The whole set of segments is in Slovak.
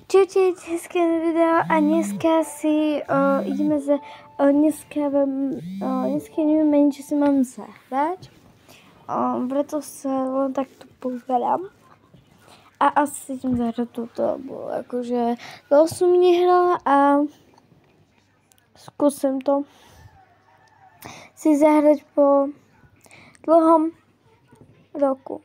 Čujte, hezké video a dneska si ideme za... Dneska neviem ani, čo si mám zahrať. Preto sa len takto pozerám. A asi idem zahrať túto, lebo akože dlho som nehrala a skúsim to si zahrať po dlhom roku.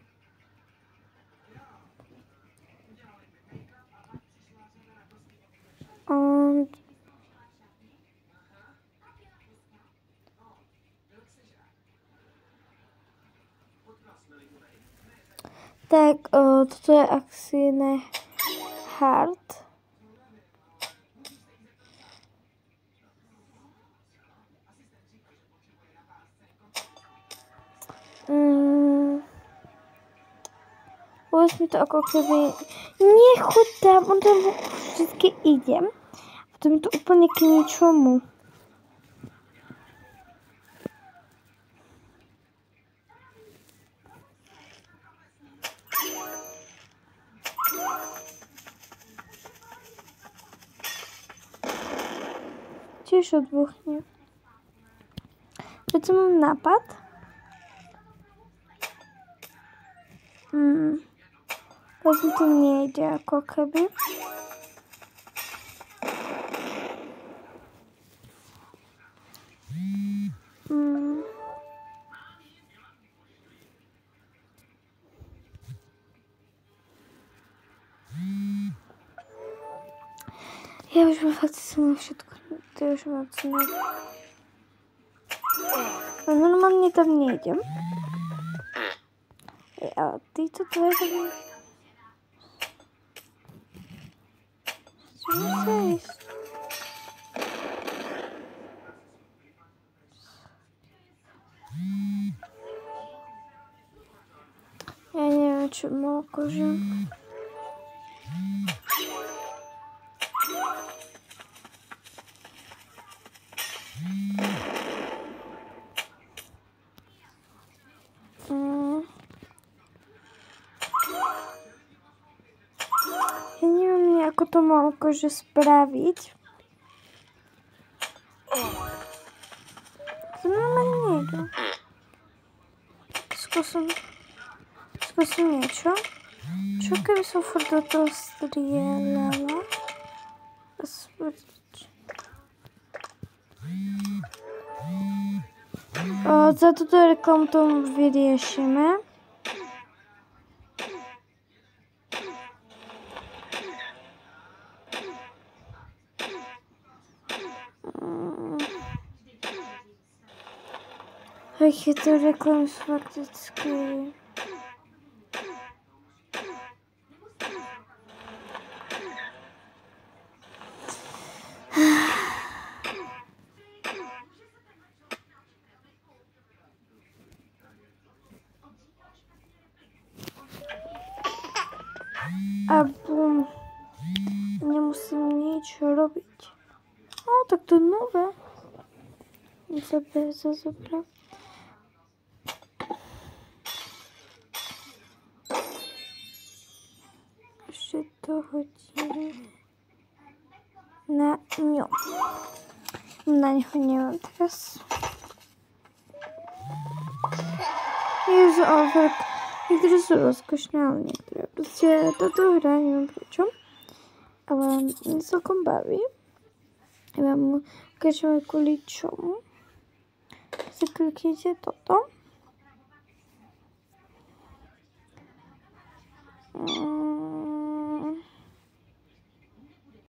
Tak, toto je akcijné hard. Vôbec mi to ako keby... Nechoď tam, on tam vždycky idem. Potom je to úplne k ničomu. Tiež odbuchne. Preto mám nápad. Vlastne to nejde ako keby. Ja už mám fakt som všetko. To už mám cenu. No normálne tam nejdem. A títo dve tam... Čo musia ísť? Ja neviem, čo mám akože... Ja neviem, ako to mám akože spraviť. To normálne nejde. Skúsim niečo. Čo keby som furt do toho strieľala? Za túto reklamu to vyriešime. Je to reklamy sú fakticky... A bum. Nemusím nič robiť. Tak to je nové. Zobrať. Ešte to hodíme na ňu. Na ňu nemám teraz. Jezu, ale niektoré sú rozkošné, ale niektoré proste toto hra, neviem prečo. Ale mňa celkom baví. Ja vám ukážem aj kvôli čomu. Si kliknite toto.